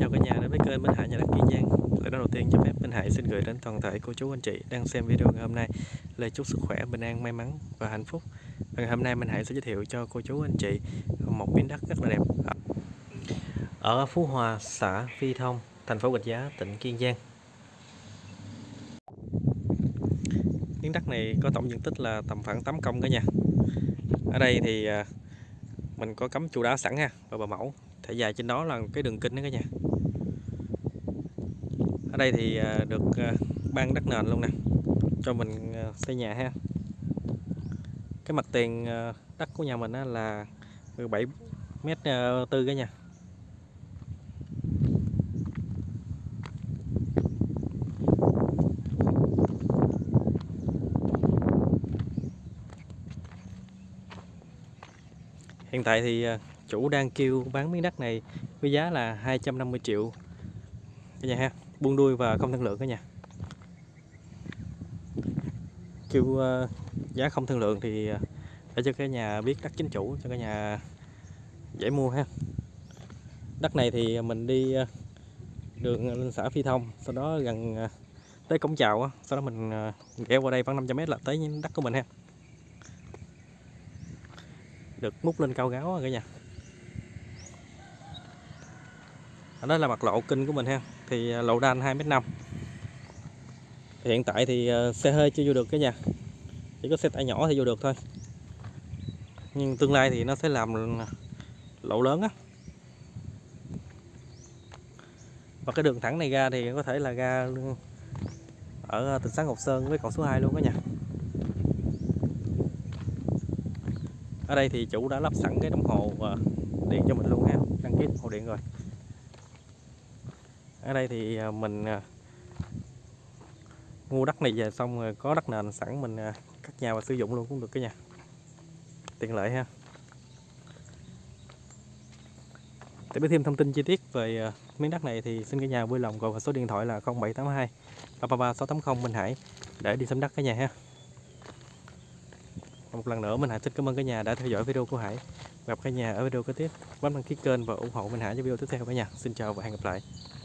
chào cả nhà đến với kênh Minh Hải nhà đất Kiên Giang. Lời nói đầu tiên cho phép Minh Hải xin gửi đến toàn thể cô chú anh chị đang xem video ngày hôm nay lời chúc sức khỏe, bình an, may mắn và hạnh phúc. Và ngày hôm nay Minh Hải sẽ giới thiệu cho cô chú anh chị một miếng đất rất là đẹp ở Phú Hòa, xã Phi Thông, thành phố Rạch Giá, tỉnh Kiên Giang. Miếng đất này có tổng diện tích là tầm khoảng 8 công cả nhà. Ở đây thì mình có cắm trụ đá sẵn ha và bờ mẫu, thể dài trên đó là cái đường kinh đó cả nhà. Ở đây thì được ban đất nền luôn nè, cho mình xây nhà ha. Cái mặt tiền đất của nhà mình là 17,4 m cả nhà. Hiện tại thì chủ đang kêu bán miếng đất này với giá là 250 triệu cả nhà ha, buôn đuôi và không thương lượng cả nhà. Kêu giá không thương lượng thì để cho cả nhà biết đất chính chủ, cho cả nhà dễ mua ha. Đất này thì mình đi đường lên xã Phi Thông, sau đó gần tới cổng chào, sau đó mình ghé qua đây khoảng 500 m là tới đất của mình ha. Được mút lên cao gáo cả nhà. Đó là mặt lộ kinh của mình ha, thì lộ đan 2,5 m. Thì hiện tại thì xe hơi chưa vô được cả nhà, chỉ có xe tải nhỏ thì vô được thôi, nhưng tương lai thì nó sẽ làm lộ lớn á. Và cái đường thẳng này ra thì có thể là ra ở tỉnh Xá Ngọc Sơn với cầu số 2 luôn đó nha. Ở đây thì chủ đã lắp sẵn cái đồng hồ điện cho mình luôn ha, đăng ký đồng hồ điện rồi. Ở đây thì mình mua đất này về xong rồi có đất nền sẵn, mình cắt nhà và sử dụng luôn cũng được cả nhà, tiện lợi ha. Để biết thêm thông tin chi tiết về miếng đất này thì xin cả nhà vui lòng gọi vào số điện thoại là 0782 333 680 Minh Hải để đi xem đất cả nhà ha. Một lần nữa Minh Hải xin cảm ơn cả nhà đã theo dõi video của Hải. Gặp cả nhà ở video kế tiếp, bấm đăng ký kênh và ủng hộ Minh Hải cho video tiếp theo cả nhà. Xin chào và hẹn gặp lại.